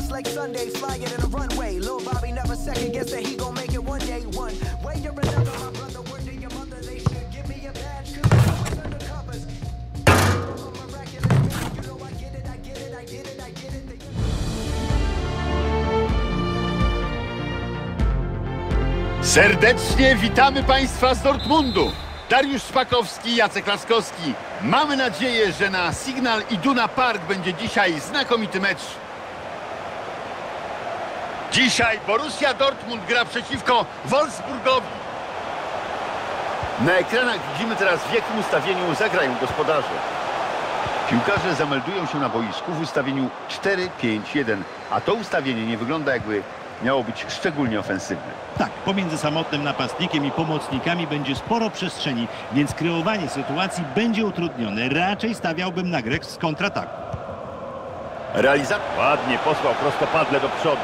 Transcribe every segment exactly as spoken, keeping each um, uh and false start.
just like Sundays, flying in a runway. Lil Bobby never second guess that he gon' make it one day. One way or another, my brother, word to your mother, they should give me a badge, cause I'm always undercovers. I'm a miraculous man, you know I get it, I get it, I get it, I get it. Serdecznie witamy Państwa z Dortmundu. Dariusz Szpakowski, Jacek Laskowski. Mamy nadzieję, że na Signal Iduna Park będzie dzisiaj znakomity mecz. Dzisiaj Borussia Dortmund gra przeciwko Wolfsburgowi. Na ekranach widzimy teraz, w jakim ustawieniu zagrają gospodarze. Piłkarze zameldują się na boisku w ustawieniu cztery pięć jeden, a to ustawienie nie wygląda, jakby miało być szczególnie ofensywne. Tak, pomiędzy samotnym napastnikiem i pomocnikami będzie sporo przestrzeni, więc kreowanie sytuacji będzie utrudnione. Raczej stawiałbym na grę z kontrataku. Realizator ładnie posłał prostopadle do przodu.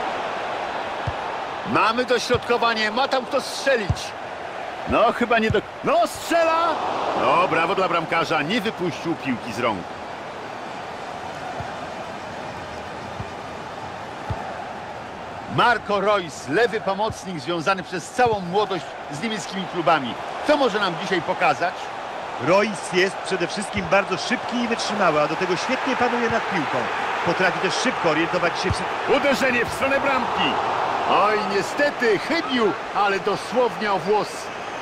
Mamy dośrodkowanie, ma tam kto strzelić. No chyba nie do... No strzela! No brawo dla bramkarza, nie wypuścił piłki z rąk. Marco Reus, lewy pomocnik związany przez całą młodość z niemieckimi klubami. Co może nam dzisiaj pokazać? Reus jest przede wszystkim bardzo szybki i wytrzymały, a do tego świetnie panuje nad piłką. Potrafi też szybko orientować się w... Uderzenie w stronę bramki. Oj, niestety chybił, ale dosłownie o włos.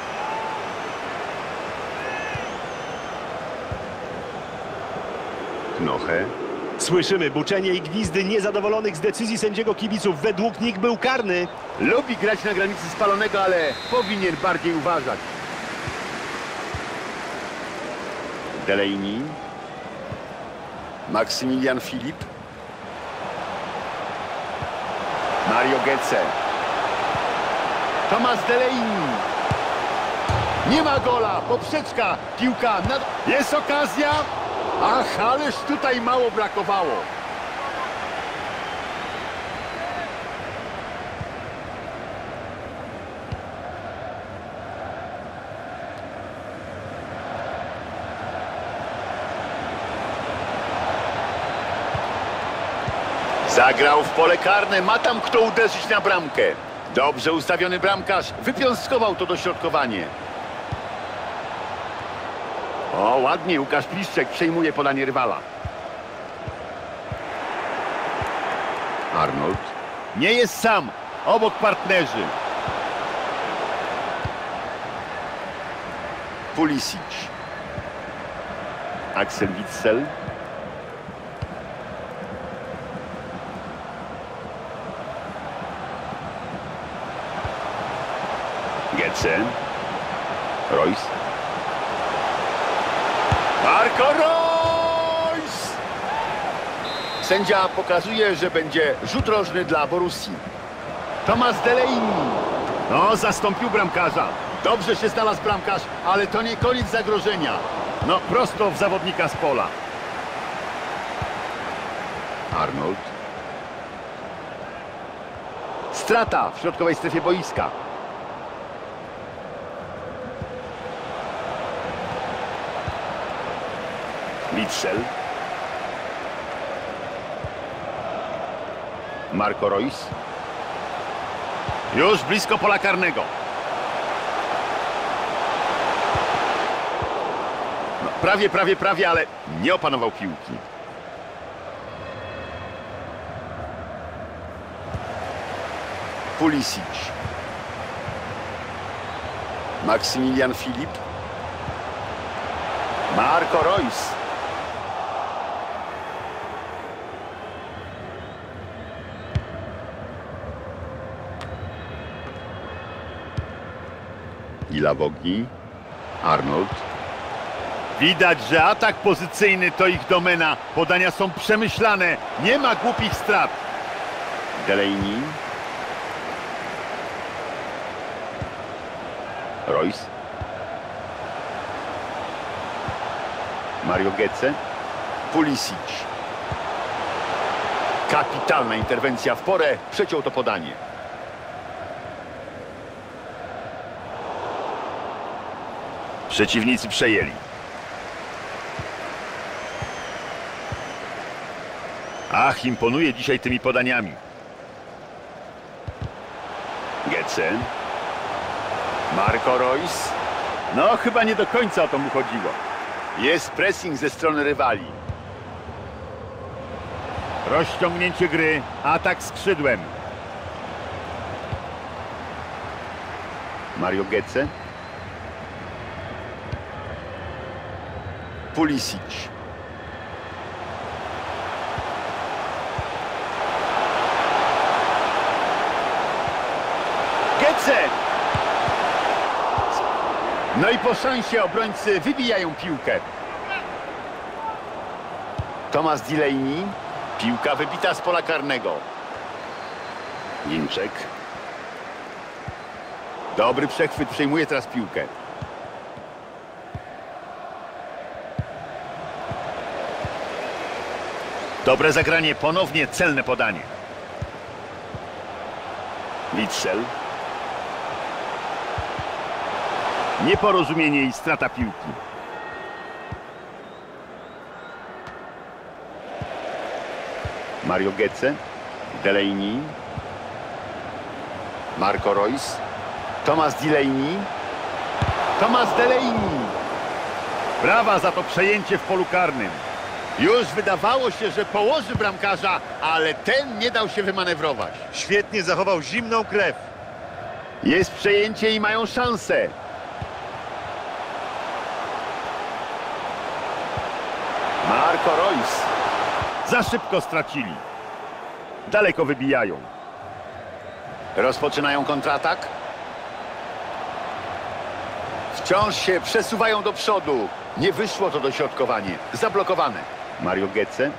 Knoche. Słyszymy buczenie i gwizdy niezadowolonych z decyzji sędziego kibiców. Według nich był karny. Lubi grać na granicy spalonego, ale powinien bardziej uważać. Delaney. Maksymilian Filip. Mario Götze. Thomas Delaney. Nie ma gola, poprzeczka, piłka. Nad... Jest okazja. Ach, ależ tutaj mało brakowało. Zagrał w pole karne, ma tam kto uderzyć na bramkę. Dobrze ustawiony bramkarz wypiąstkował to dośrodkowanie. O, ładnie, Łukasz Pliszczek przejmuje podanie rywala. Arnold. Nie jest sam, obok partnerzy. Pulisic. Axel Witsel. Götze. Reus. Marco Reus! Sędzia pokazuje, że będzie rzut rożny dla Borussii. Thomas Delaney. No, zastąpił bramkarza. Dobrze się znalazł bramkarz, ale to nie koniec zagrożenia. No, prosto w zawodnika z pola. Arnold. Strata w środkowej strefie boiska. Witsel. Marco Reus. Już blisko pola karnego. No, prawie, prawie, prawie, ale nie opanował piłki. Pulisic. Maksymilian Filip. Marco Reus. Ilawogi. Arnold. Widać, że atak pozycyjny to ich domena. Podania są przemyślane. Nie ma głupich strat. Delaney. Reus. Mario Götze. Pulisic. Kapitalna interwencja w porę. Przeciął to podanie. Przeciwnicy przejęli. Ach, imponuje dzisiaj tymi podaniami. Götze. Marco Reus. No, chyba nie do końca o to mu chodziło. Jest pressing ze strony rywali. Rozciągnięcie gry, atak skrzydłem. Mario Götze. Pulisic. Götze! No i po szansie obrońcy wybijają piłkę. Thomas Delaney. Piłka wybita z pola karnego. Ginczek. Dobry przechwyt, przejmuje teraz piłkę. Dobre zagranie, ponownie celne podanie. Witsel. Nieporozumienie i strata piłki. Mario Götze. Delaney. Marco Reus. Thomas Delaney. Thomas Delaney. Brawa za to przejęcie w polu karnym. Już wydawało się, że położy bramkarza, ale ten nie dał się wymanewrować. Świetnie zachował zimną krew. Jest przejęcie i mają szansę. Marco Reus. Za szybko stracili. Daleko wybijają. Rozpoczynają kontratak. Wciąż się przesuwają do przodu. Nie wyszło to dośrodkowanie. Zablokowane. Mario Götze.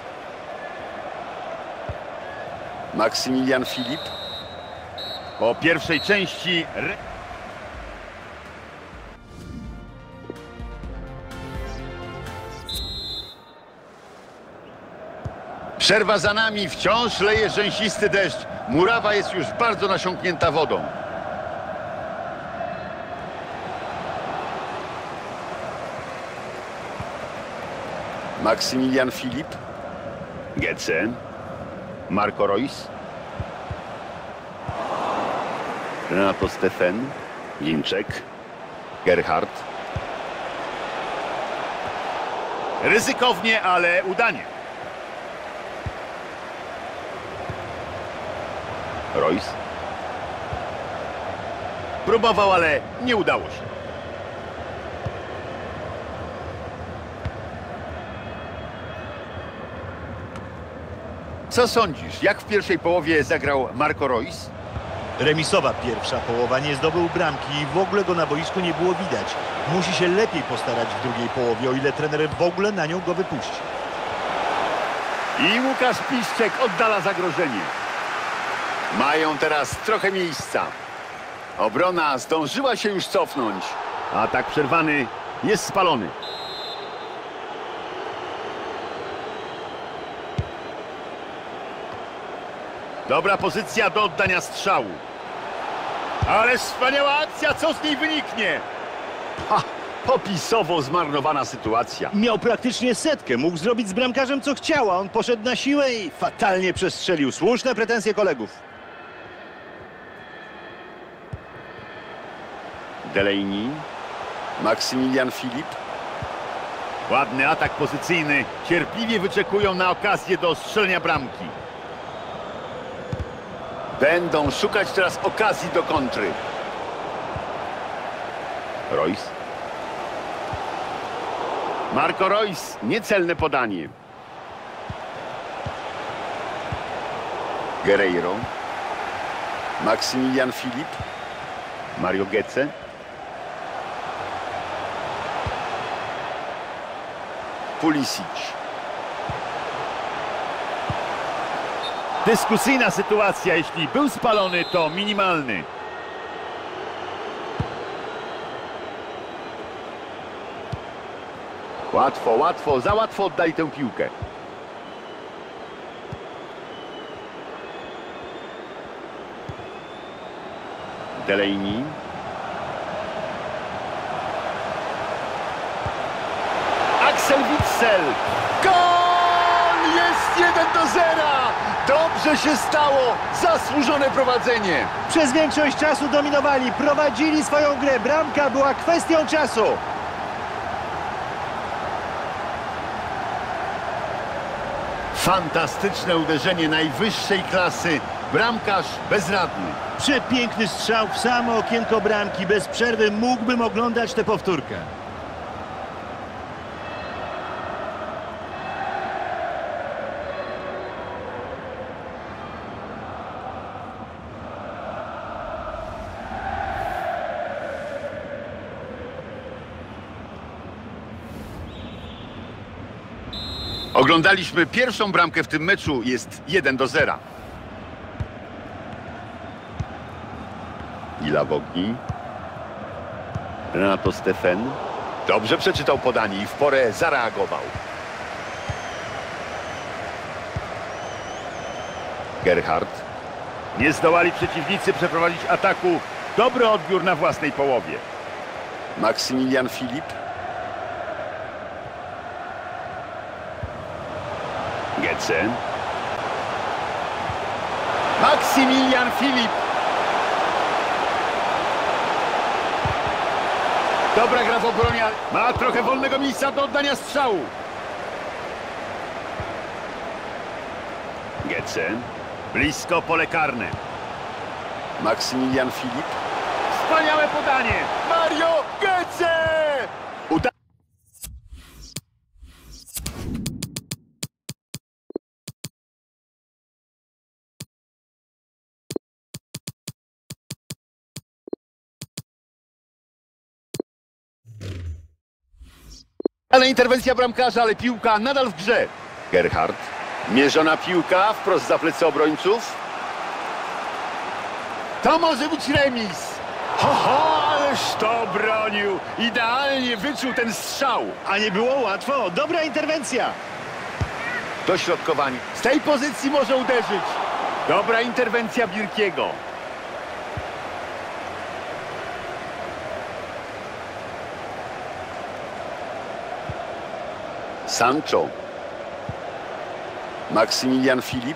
Maksymilian Filip. Po pierwszej części... Przerwa za nami, wciąż leje rzęsisty deszcz. Murawa jest już bardzo nasiąknięta wodą. Maksymilian Filip. Götze. Marco Reus. Renato Steffen. Ginczek. Gerhardt. Ryzykownie, ale udanie. Reus. Próbował, ale nie udało się. Co sądzisz? Jak w pierwszej połowie zagrał Marco Reus? Remisowa pierwsza połowa, nie zdobył bramki i w ogóle go na boisku nie było widać. Musi się lepiej postarać w drugiej połowie, o ile trener w ogóle na nią go wypuści. I Łukasz Piszczek oddala zagrożenie. Mają teraz trochę miejsca. Obrona zdążyła się już cofnąć. Atak przerwany, jest spalony. Dobra pozycja do oddania strzału. Ale wspaniała akcja, co z niej wyniknie? Ha, popisowo zmarnowana sytuacja. Miał praktycznie setkę, mógł zrobić z bramkarzem co chciał, a on poszedł na siłę i fatalnie przestrzelił. Słuszne pretensje kolegów. Delaney. Maksymilian Filip. Ładny atak pozycyjny. Cierpliwie wyczekują na okazję do strzelenia bramki. Będą szukać teraz okazji do kontry. Reus. Marco Reus. Niecelne podanie. Guerreiro. Maksymilian Filip. Mario Götze. Pulisic. Dyskusyjna sytuacja, jeśli był spalony, to minimalny. Łatwo, łatwo, za łatwo oddali tę piłkę. Delaney. Axel Witsel. Gol! Jest jeden do zera! Dobrze się stało! Zasłużone prowadzenie! Przez większość czasu dominowali, prowadzili swoją grę. Bramka była kwestią czasu. Fantastyczne uderzenie najwyższej klasy. Bramkarz bezradny. Przepiękny strzał w samo okienko bramki. Bez przerwy mógłbym oglądać tę powtórkę. Oglądaliśmy pierwszą bramkę w tym meczu. Jest jeden do zera. Ila Bogni. Renato Steffen. Dobrze przeczytał podanie i w porę zareagował. Gerhardt. Nie zdołali przeciwnicy przeprowadzić ataku. Dobry odbiór na własnej połowie. Maksymilian Filip. Getze. Maksymilian Filip. Dobra gra w obronie. Ma trochę wolnego miejsca do oddania strzału. Getze. Blisko pole karne. Maksymilian Filip. Wspaniałe podanie. Mario Getze. Uda Ale interwencja bramkarza, ale piłka nadal w grze. Gerhardt. Mierzona piłka wprost za plecy obrońców. To może być remis. Ho, ho, ależ to bronił. Idealnie wyczuł ten strzał. A nie było łatwo. Dobra interwencja. Dośrodkowanie. Z tej pozycji może uderzyć. Dobra interwencja Birkiego. Sancho. Maksymilian Filip.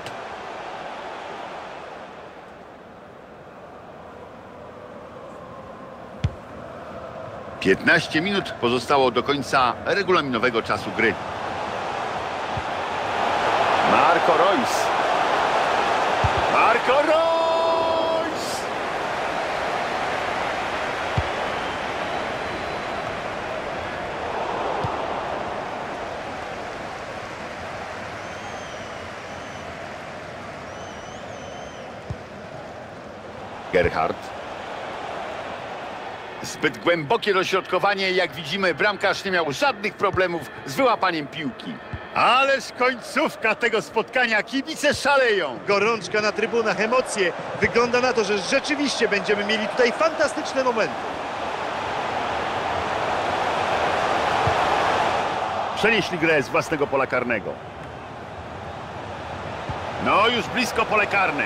piętnaście minut pozostało do końca regulaminowego czasu gry. Marco Reus. Marco Reus! Gerhardt. Zbyt głębokie dośrodkowanie. Jak widzimy, bramkarz nie miał żadnych problemów z wyłapaniem piłki. Ależ końcówka tego spotkania. Kibice szaleją. Gorączka na trybunach, emocje. Wygląda na to, że rzeczywiście będziemy mieli tutaj fantastyczne momenty. Przenieśli grę z własnego pola karnego. No, już blisko pole karne.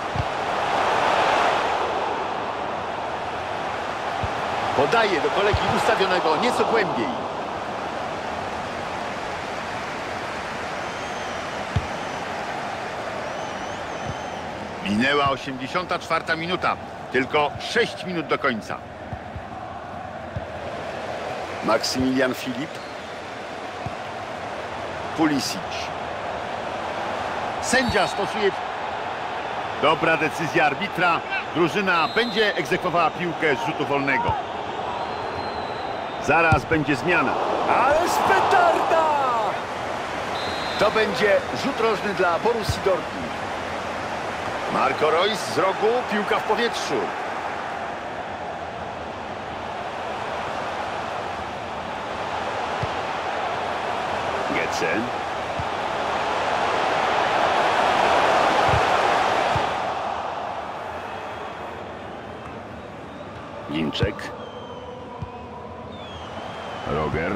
Podaje do kolegi ustawionego nieco głębiej. Minęła osiemdziesiąta czwarta minuta. Tylko sześć minut do końca. Maksymilian Filip. Pulisic. Sędzia stosuje... Dobra decyzja arbitra. Drużyna będzie egzekwowała piłkę z rzutu wolnego. Zaraz będzie zmiana. Ależ petarda! To będzie rzut rożny dla Borussii Dortmund. Marco Reus z rogu, piłka w powietrzu. Getze. Ginczek. Roger.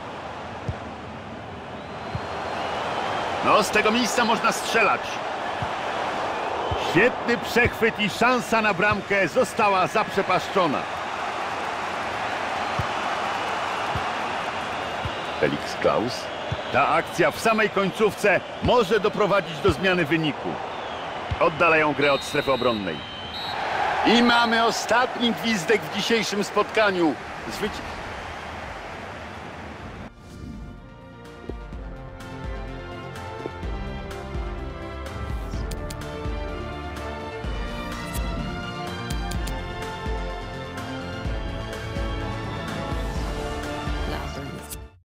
No, z tego miejsca można strzelać. Świetny przechwyt i szansa na bramkę została zaprzepaszczona. Felix Klaus. Ta akcja w samej końcówce może doprowadzić do zmiany wyniku. Oddalają grę od strefy obronnej. I mamy ostatni gwizdek w dzisiejszym spotkaniu. Zwyci